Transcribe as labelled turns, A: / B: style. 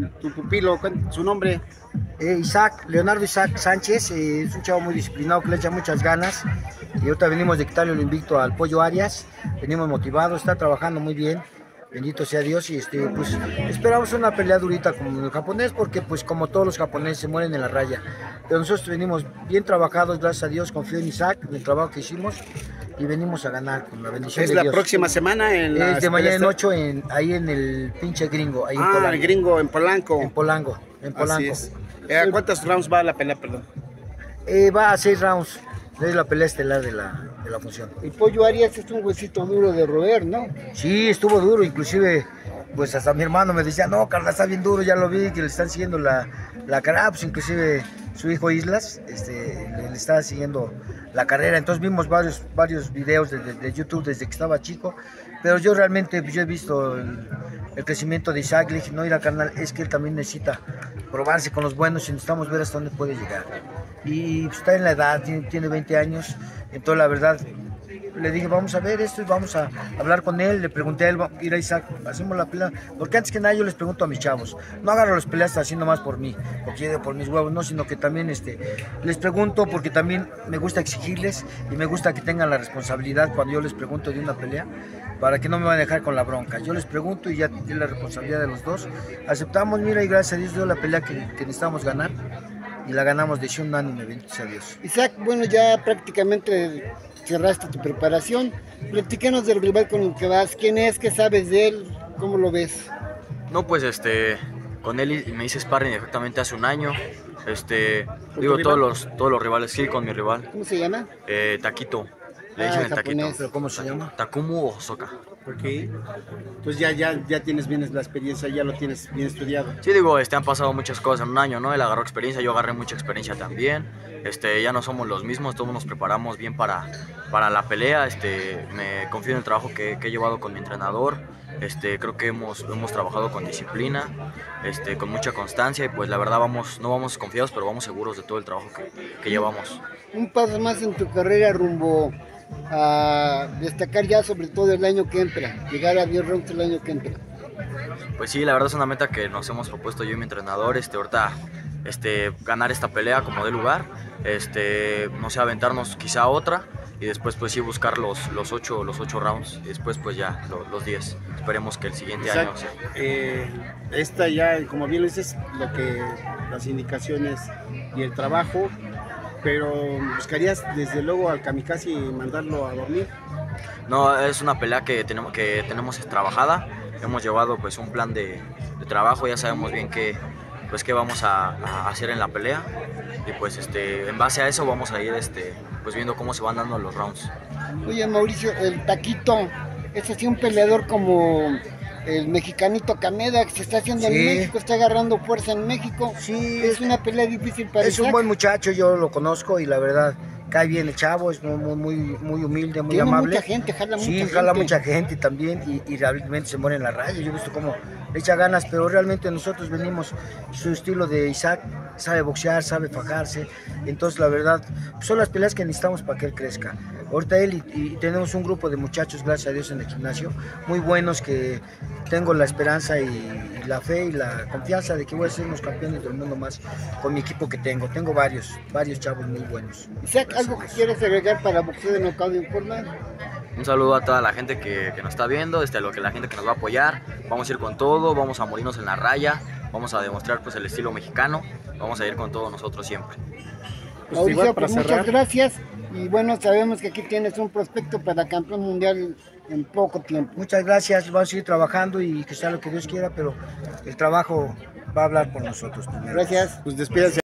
A: tu pupilo, su nombre.
B: Leonardo Isaac Sánchez, es un chavo muy disciplinado que le echa muchas ganas y ahorita venimos de quitarle el invicto al Pollo Arias, venimos motivados, está trabajando muy bien, bendito sea Dios y pues esperamos una pelea durita como el japonés porque pues como todos los japoneses se mueren en la raya, pero nosotros venimos bien trabajados, gracias a Dios, confío en Isaac, en el trabajo que hicimos y venimos a ganar con la bendición de Dios.
A: ¿Es la próxima semana?
B: Es de mañana en 8 ahí en el pinche gringo, ahí en Polanco.
A: El gringo en Polanco.
B: En Polanco.
A: Así es. ¿A cuántos rounds va la pelea, perdón?
B: Va a 6 rounds. Es la pelea estelar de la función.
C: El Pollo Arias es un huesito duro de roer, ¿no?
B: Sí, estuvo duro, inclusive, pues hasta mi hermano me decía, no, Carla, está bien duro, ya lo vi, que le están siguiendo la carrera, pues inclusive su hijo Islas, le está siguiendo la carrera, entonces vimos varios videos de YouTube desde que estaba chico, pero yo realmente, pues, yo he visto el crecimiento de Isaac, le dije, no, ir al canal, es que él también necesita probarse con los buenos y necesitamos ver hasta dónde puede llegar. Y pues, está en la edad, tiene 20 años, entonces la verdad le dije, vamos a ver esto y vamos a hablar con él. Le pregunté a él, ir a Isaac, hacemos la pelea, porque antes que nada yo les pregunto a mis chavos, no agarro las peleas así nomás por mí, porque por mis huevos, no, sino que también les pregunto porque también me gusta exigirles y me gusta que tengan la responsabilidad cuando yo les pregunto de una pelea, para que no me van a dejar con la bronca. Yo les pregunto y ya tiene la responsabilidad de los dos. Aceptamos, mira, y gracias a Dios dio la pelea que necesitábamos ganar. Y la ganamos de decisión unánime, bendito sea Dios.
C: Isaac, bueno, ya prácticamente cerraste tu preparación. Platícanos del rival con el que vas. ¿Quién es? ¿Qué sabes de él? ¿Cómo lo ves?
D: No, pues con él me hice sparring exactamente hace un año. Digo, todos los rivales, sí, con mi rival.
C: ¿Cómo se llama?
D: Taquito. Le dicen el Taquito.
B: ¿Pero cómo se llama?
D: Takumu Hosoka.
A: Ok. Entonces ya tienes bien la experiencia, ya lo tienes bien estudiado.
D: Sí, digo, han pasado muchas cosas en un año, ¿no? Él agarró experiencia, yo agarré mucha experiencia también. Ya no somos los mismos, todos nos preparamos bien para la pelea. Me confío en el trabajo que he llevado con mi entrenador. Creo que hemos trabajado con disciplina, con mucha constancia y pues la verdad no vamos confiados, pero vamos seguros de todo el trabajo que llevamos.
C: Un paso más en tu carrera rumbo a destacar ya sobre todo el año que entra, llegar a 10 rounds el año que entra.
D: Pues sí, la verdad es una meta que nos hemos propuesto yo y mi entrenador, ahorita ganar esta pelea como de lugar, no sé, aventarnos quizá otra y después pues sí buscar los 8 rounds y después pues ya los 10. Esperemos que el siguiente año sea.
A: Esta ya, como bien lo dices, las indicaciones y el trabajo, pero buscarías desde luego al kamikaze y mandarlo a dormir.
D: No, es una pelea que tenemos trabajada, hemos llevado pues un plan de trabajo, ya sabemos bien qué vamos a hacer en la pelea y pues en base a eso vamos a ir pues viendo cómo se van dando los rounds.
C: Oye Mauricio, el Taquito, ¿es así un peleador como el mexicanito Caneda que se está haciendo en México, está agarrando fuerza en México?
B: Sí,
C: es una pelea difícil para
B: Isaac. Es un buen muchacho, yo lo conozco y la verdad cae bien el chavo, es muy humilde, muy amable.
C: Mucha gente,
B: jala mucha gente también y realmente se muere en la raya. Yo he visto cómo le echa ganas, pero realmente nosotros venimos, su estilo de Isaac, sabe boxear, sabe fajarse, entonces la verdad son las peleas que necesitamos para que él crezca. Ahorita él y tenemos un grupo de muchachos, gracias a Dios, en el gimnasio, muy buenos, que tengo la esperanza y la fe y la confianza de que voy a ser unos campeones del mundo más con mi equipo que tengo. Tengo varios chavos muy buenos.
C: Isaac, ¿algo que quieras agregar para Boxeo de Knockout Informa?
D: Un saludo a toda la gente que nos está viendo, a la gente que nos va a apoyar. Vamos a ir con todo, vamos a morirnos en la raya, vamos a demostrar pues el estilo mexicano, vamos a ir con todo nosotros siempre.
C: Mauricio, pues muchas gracias y bueno, sabemos que aquí tienes un prospecto para campeón mundial en poco tiempo.
B: Muchas gracias, vamos a seguir trabajando y que sea lo que Dios quiera, pero el trabajo va a hablar por nosotros primero.
C: Gracias.
A: Pues despídase.